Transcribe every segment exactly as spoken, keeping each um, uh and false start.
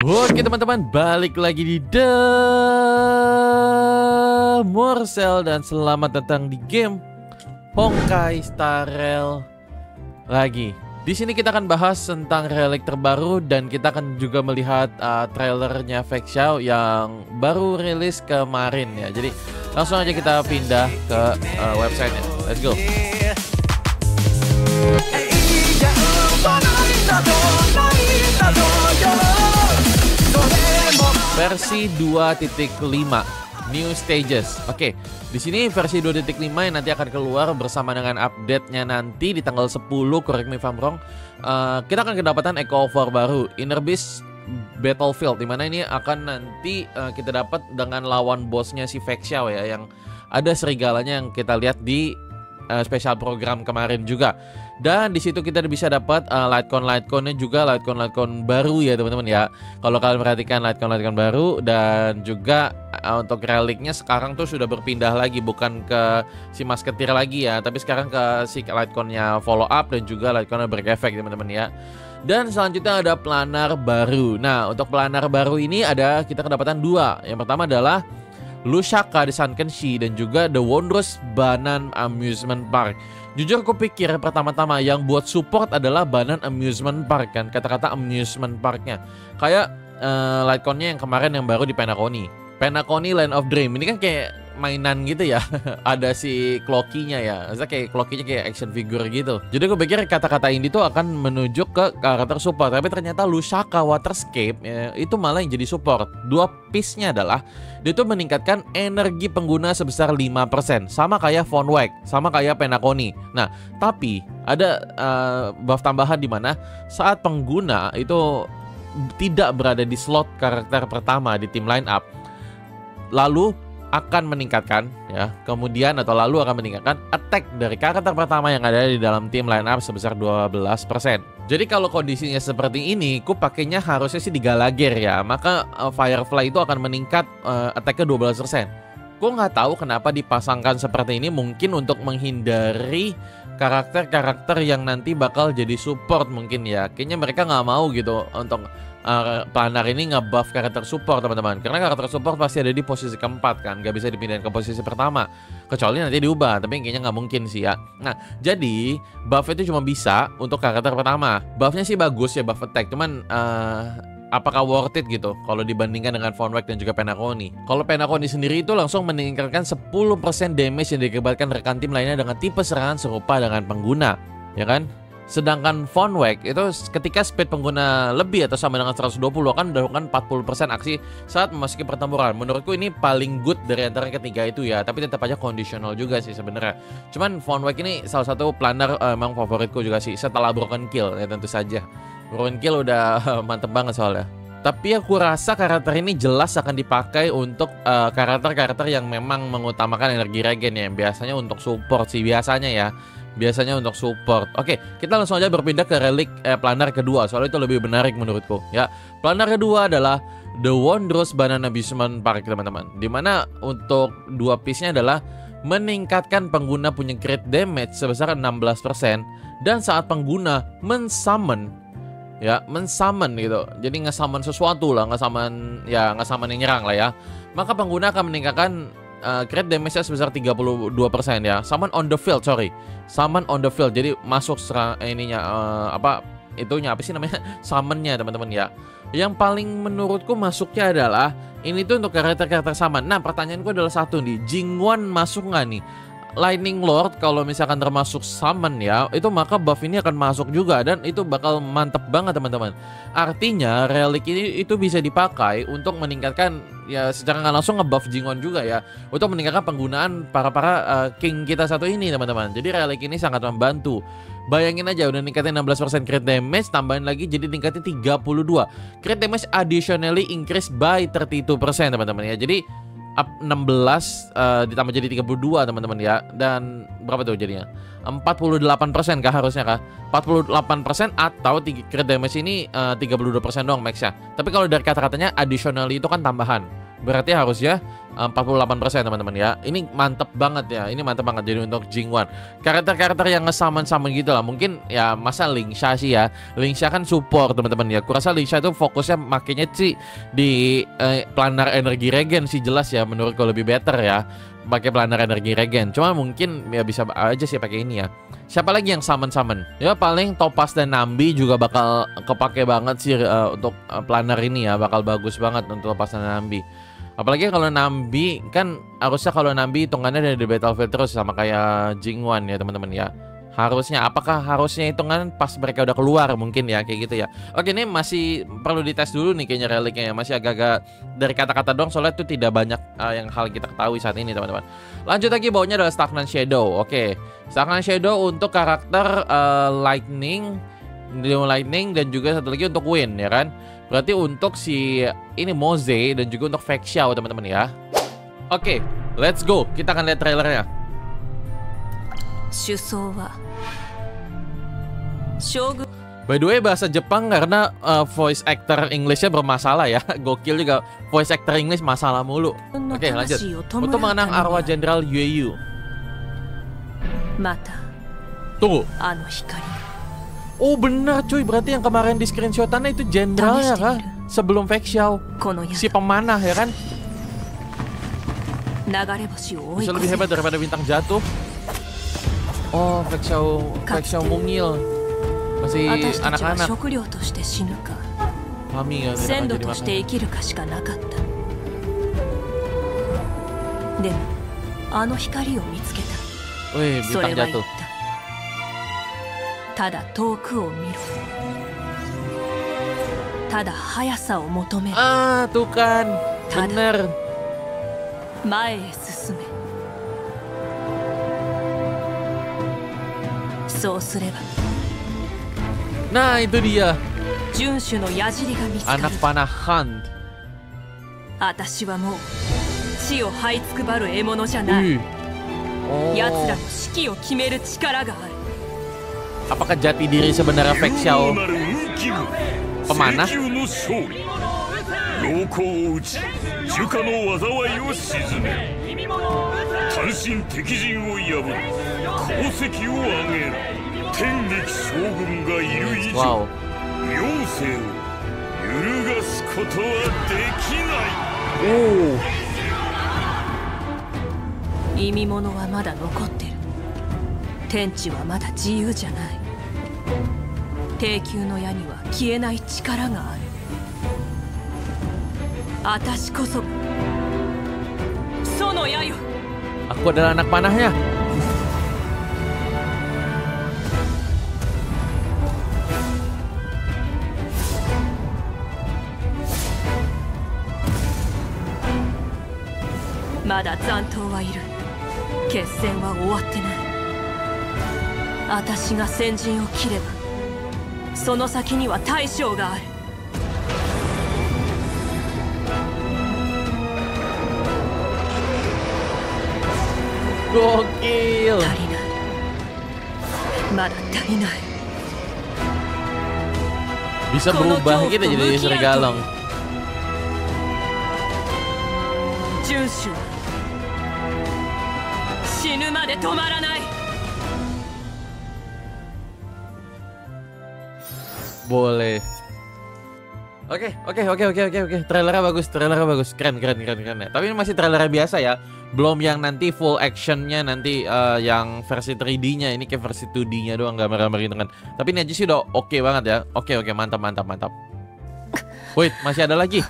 Oke teman-teman, balik lagi di The Morsel dan selamat datang di game Honkai Star Rail lagi. Di sini kita akan bahas tentang relik terbaru dan kita akan juga melihat uh, trailernya Feixiao yang baru rilis kemarin ya. Jadi langsung aja kita pindah ke uh, websitenya. Let's go. Versi dua titik lima New Stages. Oke, di sini versi dua titik lima yang nanti akan keluar bersama dengan update-nya nanti di tanggal sepuluh, correct me if I'm wrong. Uh, kita akan kedapatan Echo War baru, Inner Beast Battlefield, dimana ini akan nanti uh, kita dapat dengan lawan bosnya si Feixiao ya, yang ada serigalanya yang kita lihat di uh, special program kemarin juga. Dan di situ kita bisa dapat uh, Lightcon Lightconnya juga, Lightcon Lightcon baru ya teman-teman ya. Kalau kalian perhatikan Lightcon Lightcon baru, dan juga uh, untuk reliknya sekarang tuh sudah berpindah lagi, bukan ke si Musketeer lagi ya, tapi sekarang ke si Lightconnya Follow Up dan juga Lightconnya Break Effect teman-teman ya. Dan selanjutnya ada planar baru. Nah, untuk planar baru ini ada kita kedapatan dua. Yang pertama adalah Lusaka di Sunken-shi dan juga The Wondrous Banan Amusement Park. Jujur aku pikir pertama-tama yang buat support adalah Banan Amusement Park kan, kata-kata amusement parknya. Kayak uh, Lightconnya yang kemarin yang baru di Penacony. Penacony Land of Dream. Ini kan kayak mainan gitu ya. Ada si Cloaky-nya ya. Maksudnya kayak Cloaky-nya kayak action figure gitu. Jadi aku pikir kata-kata ini tuh akan menunjuk ke karakter support. Tapi ternyata Lusaka Waterscape ya, itu malah yang jadi support. Dua piece-nya adalah dia tuh meningkatkan energi pengguna sebesar lima persen. Sama kayak Fonwag, sama kayak Penacony. Nah, tapi ada uh, buff tambahan di mana saat pengguna itu tidak berada di slot karakter pertama di tim line up, lalu akan meningkatkan ya, kemudian atau lalu akan meningkatkan attack dari karakter pertama yang ada di dalam tim line up sebesar dua belas persen. Jadi kalau kondisinya seperti ini, ku pakainya harusnya sih di Gallagher ya, maka uh, Firefly itu akan meningkat uh, attack-nya dua belas persen. Ku nggak tahu kenapa dipasangkan seperti ini, mungkin untuk menghindari karakter-karakter yang nanti bakal jadi support mungkin ya. Kayaknya mereka nggak mau gitu untuk Uh, planar ini nge-buff karakter support teman-teman, karena karakter support pasti ada di posisi keempat kan, gak bisa dipindahin ke posisi pertama kecuali nanti diubah, tapi kayaknya nggak mungkin sih ya. Nah, jadi buff itu cuma bisa untuk karakter pertama. Buffnya sih bagus ya, buff attack, cuman uh, apakah worth it gitu kalau dibandingkan dengan Fonwag dan juga Penacony? Kalau Penacony sendiri itu langsung meningkatkan sepuluh persen damage yang diakibatkan rekan tim lainnya dengan tipe serangan serupa dengan pengguna, ya kan? Sedangkan Fonwag itu ketika speed pengguna lebih atau sama dengan seratus dua puluh akan melakukan empat puluh persen aksi saat memasuki pertempuran. Menurutku ini paling good dari antara ketiga itu ya, tapi tetap aja conditional juga sih sebenarnya. Cuman Fonwag ini salah satu planar uh, emang favoritku juga sih setelah Broken Kill ya, tentu saja. Broken Kill udah mantep banget soalnya. Tapi aku rasa karakter ini jelas akan dipakai untuk karakter-karakter uh, yang memang mengutamakan energi regen ya, biasanya untuk support sih biasanya ya. Biasanya untuk support. Oke, kita langsung aja berpindah ke relik eh, planar kedua, soalnya itu lebih menarik menurutku ya. Planar kedua adalah The Wondrous Banan Amusement Park teman-teman, dimana untuk dua piece-nya adalah meningkatkan pengguna punya crit damage sebesar enam belas persen dan saat pengguna mensummon ya, mensummon gitu, jadi nge-summon sesuatu lah, nge-summon ya, nge-summon yang nyerang lah ya, maka pengguna akan meningkatkan Uh, crit damage-nya sebesar tiga puluh dua persen ya. Summon on the field, sorry. Summon on the field. Jadi masuk serang ininya uh, apa itunya apa sih namanya? Summon-nya teman-teman ya. Yang paling menurutku masuknya adalah ini tuh untuk karakter-karakter summon. Nah, pertanyaanku adalah satu nih, Jingwan masuk nggak nih? Lightning Lord kalau misalkan termasuk summon ya, itu maka buff ini akan masuk juga dan itu bakal mantep banget teman-teman. Artinya relik ini itu bisa dipakai untuk meningkatkan ya, secara nggak langsung ngebuff Jingwan juga ya, untuk meningkatkan penggunaan para-para uh, king kita satu ini teman-teman. Jadi relik ini sangat membantu. Bayangin aja udah ningkatin enam belas persen crit damage, tambahin lagi jadi tingkatnya tiga puluh dua. Crit damage additionally increased by tiga puluh dua persen teman-teman ya. Jadi up enam belas uh, ditambah jadi tiga puluh dua teman-teman ya. Dan berapa tuh jadinya? empat puluh delapan persen kah harusnya kah? empat puluh delapan persen atau crit damage ini uh, tiga puluh dua persen doang max-nya. Tapi kalau dari kata-katanya additionally itu kan tambahan. Berarti harusnya empat puluh delapan persen teman-teman ya. Ini mantep banget ya. Ini mantep banget jadi untuk Jingwan. Karakter-karakter yang ngesaman-saman gitu lah. Mungkin ya masa Lingsha sih ya. Lingsha kan support teman-teman ya. Kurasa Lingsha itu fokusnya makanya sih di eh, planar energi regen sih jelas ya. Menurutku lebih better ya. Pakai planar energi regen. Cuma mungkin ya bisa aja sih pakai ini ya. Siapa lagi yang summon-summon? Ya paling Topaz dan Nambi juga bakal kepake banget sih uh, untuk uh, planar ini ya. Bakal bagus banget untuk Topaz dan Nambi. Apalagi kalau Nambi kan harusnya kalau Nambi hitungannya dari Battlefield terus sama kayak Jingwan ya teman-teman ya. Harusnya, apakah harusnya hitungan pas mereka udah keluar mungkin ya kayak gitu ya. Oke, ini masih perlu dites dulu nih kayaknya reliknya ya. Masih agak-agak dari kata-kata doang soalnya itu tidak banyak uh, yang hal kita ketahui saat ini teman-teman. Lanjut lagi, bawahnya adalah Stagnant Shadow. Oke, Stagnant Shadow untuk karakter uh, Lightning, Lightning dan juga satu lagi untuk Wind ya kan. Berarti untuk si ini Moze dan juga untuk Fake Xiao teman-teman ya. Oke, let's go. Kita akan lihat trailernya. By the way, bahasa Jepang karena uh, voice actor Englishnya bermasalah ya. Gokil juga, voice actor English masalah mulu. Oke, lanjut. Untuk mengenang arwah Jenderal Yueyu. Tunggu. Oh benar cuy, berarti yang kemarin di screenshotannya itu jenderalnya kan? Sebelum Fake Xiao, si pemanah ya kan? Bisa lebih hebat daripada bintang jatuh. Oh, Fake Xiao, Fake Xiao mungil. Masih anak-anak. Kami nggak akan jadi makan. Wih, bintang jatuh. Ah, tuh kan, bener. Nah, itu dia. Anak panah Hunt. Oh. Apakah jati diri sebenarnya Fake Xiao pemanah? Wow. Uh. 意味物はまだ残ってる。天地はまだ自由じゃない。低級の矢には消えない力がある。私こそその矢よ。 Aku adalah anak panahnya. Mada zantou wa iru. 決戦は終わってない。私が先陣を切ればその先には大将がある。 Gokil. 足りない。まだ足りない。 Bisa berubah gitu jadi serigala. 遵守は死ぬまで止まらない。 Boleh. Oke, oke, oke, oke, oke, oke. Trailernya bagus, trailernya bagus, keren, keren, keren, keren ya. Tapi ini masih trailernya biasa ya, belum yang nanti full actionnya nanti uh, yang versi tiga D-nya. Ini kayak versi dua D-nya doang, gambar-gambar gitu kan. Tapi ini aja sih udah oke okay banget ya. Oke, okay, oke, okay, mantap, mantap, mantap. Wait, masih ada lagi.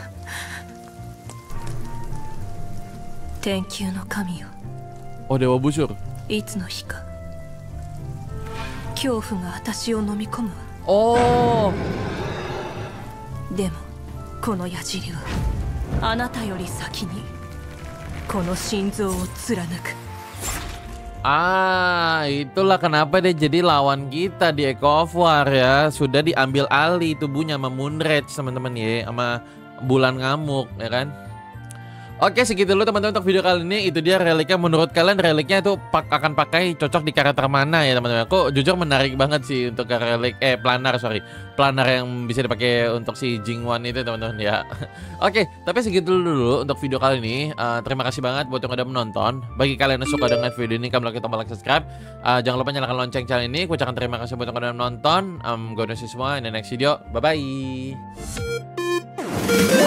Thank you no kami yo. Oh, Dewa Busur. いつの日か恐怖が私を飲み込むわ。 Oh. でもこの矢尻はあなたより先にこの心臓を貫く。 Ah, itulah kenapa dia jadi lawan kita di Echo of War ya. Sudah diambil alih tubuhnya sama Moonrage teman-teman ya, sama Bulan Ngamuk ya kan. Oke, segitu dulu teman-teman untuk video kali ini. Itu dia reliknya. Menurut kalian reliknya itu pak akan pakai cocok di karakter mana ya teman-teman? Kok jujur menarik banget sih untuk relik eh planar sorry planar yang bisa dipakai untuk si Jingwan itu teman-teman ya. Oke, tapi segitu dulu untuk video kali ini. Uh, terima kasih banget buat yang udah menonton. Bagi kalian yang suka dengan video ini, kalian like, tombol like, subscribe. Uh, jangan lupa nyalakan lonceng channel ini. Aku ucapkan terima kasih buat yang udah menonton. Um, gue semua in the next video. Bye bye.